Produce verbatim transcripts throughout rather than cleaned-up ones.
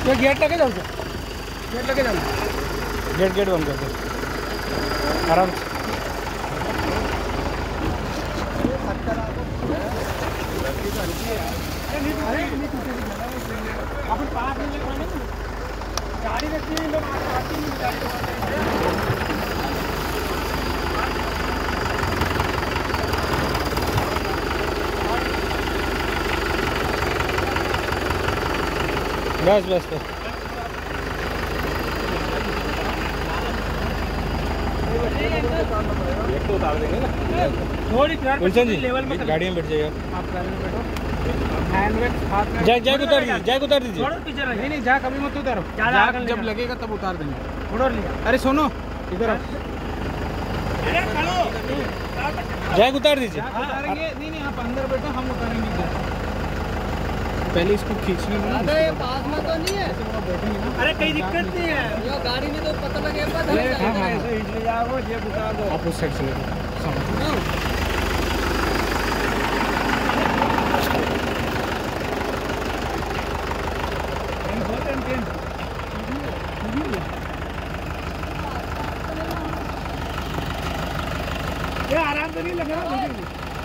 तो गेट लगे जाओ, गेट लगे जाओ, गेट गेट बंद कर दो आराम से। अपन पास में गाड़ी रखती है लोग आती नहीं बस बस बस एक तो उतार देंगे ना थोड़ी गुलशन जी, लेवल में गाड़ी में बैठ जाइए आप, गाड़ी में बैठो, हैंड ब्रेक हाथ में, जैक जैक उतार दीजिए, जैक उतार दीजिए। नहीं नहीं जैक अभी मत उतारो, जैक जब लगेगा तब उतार देंगे। उड़ो लिया, अरे सुनो इधर जैक उतार दीजिए। उतारेंगे नहीं नहीं आप अंदर बैठो, हम उतारेंगे। पहले इसको खींचने में, अरे पास में तो नहीं है, बैठेंगे ना। अरे कोई दिक्कत नहीं है, यो गाड़ी में तो पता लगेगा। हाँ हाँ ऐसे ले जाओ, जेब उतार दो, आप उस साइड से ले जाओ। ये आराम से नहीं लग रहा मुझे।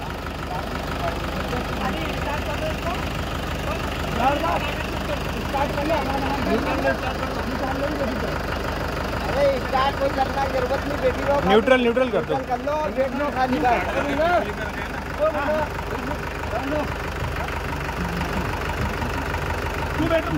अरे स्टार्ट कोई करना की जरूरत नहीं, बेटी रहो, न्यूट्रल न्यूट्रल कर दो। कर लो और बैठ लो खाली का। तू बैठो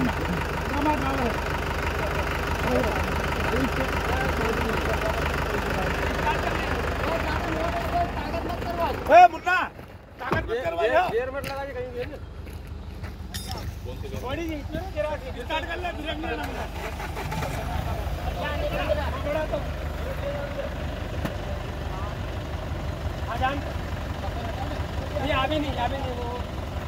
ए मुन्ना, ताकत मत करवा यार, गियर मत लगा के कहीं गिर ना। बड़ी जी इसमें ना जरा स्टार्ट कर ले, ब्रेक नहीं लगाना। थोड़ा तो आ जान, ये आवे नहीं, आवे नहीं वो।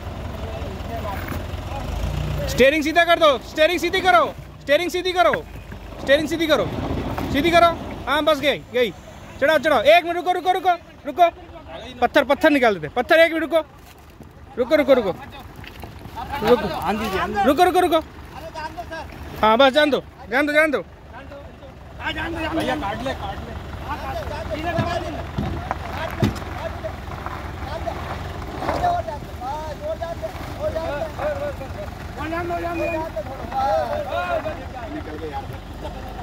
स्टीयरिंग सीधा कर दो, स्टीयरिंग सीधी करो, स्टीयरिंग सीधी करो, स्टीयरिंग सीधी करो, सीधी करो। हाँ बस गई गई, चढ़ाओ चढ़ाओ। एक मिनट रुको रुको रुको रुको, पत्थर पत्थर निकाल देते, पत्थर। एक मिनट रुको रुको रुको रुको रुको रुको रुको रुको। हाँ बस जान दो जान दो जान दो भैया काट ले काट ले। जान दो जान दो।